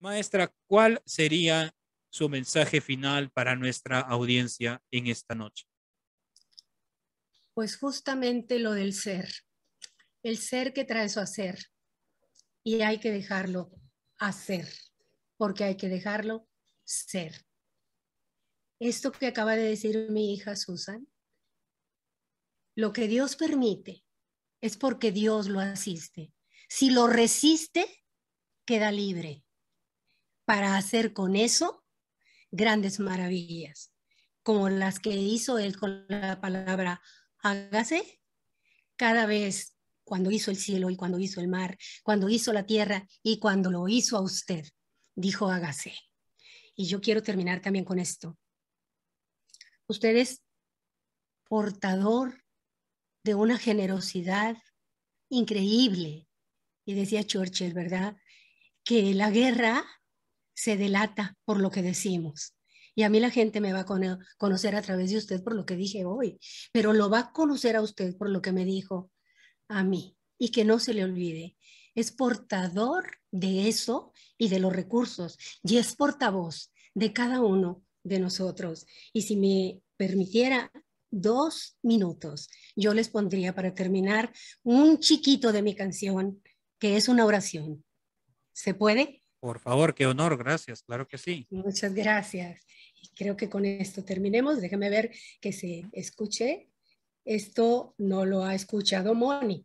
Maestra, ¿cuál sería su mensaje final para nuestra audiencia en esta noche? Pues justamente lo del ser, el ser que trae su hacer, y hay que dejarlo hacer, porque hay que dejarlo ser. Esto que acaba de decir mi hija Susan, lo que Dios permite es porque Dios lo asiste. Si lo resiste, queda libre para hacer con eso grandes maravillas, como las que hizo él con la palabra hágase. Cada vez cuando hizo el cielo y cuando hizo el mar, cuando hizo la tierra y cuando lo hizo a usted, dijo hágase. Y yo quiero terminar también con esto. Usted es portador de una generosidad increíble. Y decía Churchill, ¿verdad? Que la guerra se delata por lo que decimos. Y a mí la gente me va a conocer a través de usted por lo que dije hoy, pero lo va a conocer a usted por lo que me dijo a mí. Y que no se le olvide, es portador de eso y de los recursos, y es portavoz de cada uno de nosotros. Y si me permitiera 2 minutos, yo les pondría para terminar un chiquito de mi canción, que es una oración. ¿Se puede? Por favor, qué honor, gracias, claro que sí. Muchas gracias. Y creo que con esto terminemos. Déjame ver que se escuche. Esto no lo ha escuchado Moni.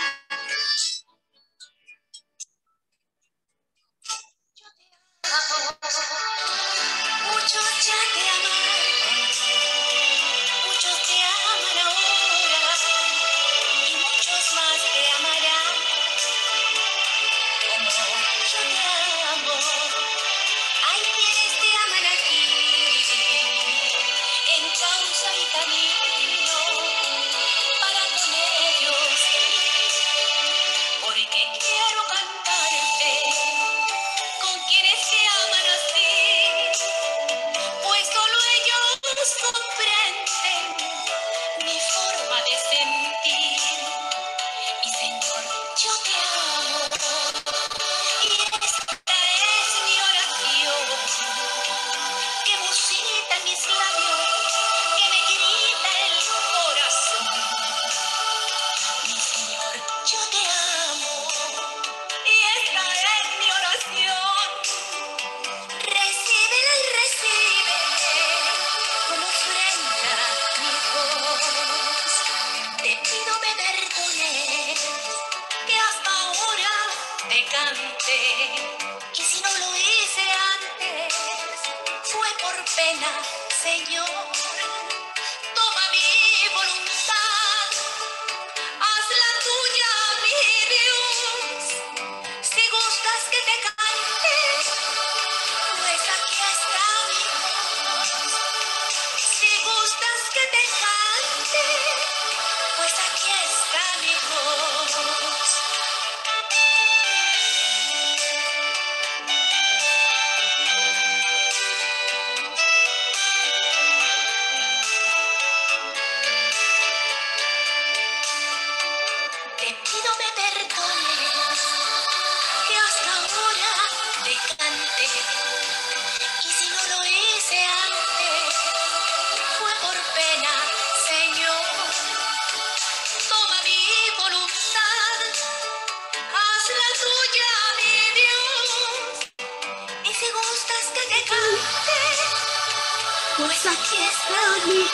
Pues aquí está mi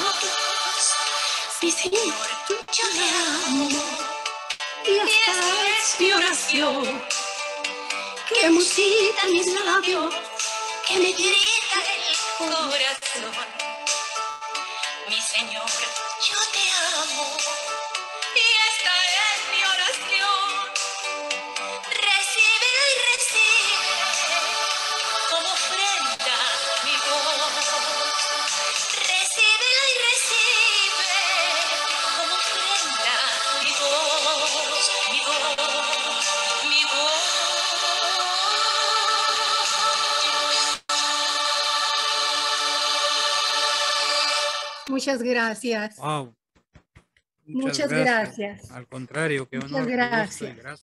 voz, mi Señor, yo te amo, y esta es mi oración, que musita mis labios, que me grita el corazón. Mi Señor, yo te amo, y esta es mi oración, recíbela y recibe como ofrenda mi voz. Recíbela y recibe como ofrenda mi voz, mi voz, mi voz. Muchas gracias. Wow. Muchas Gracias. gracias. Al contrario, qué Muchas honor, qué gusto y gracias. gracias.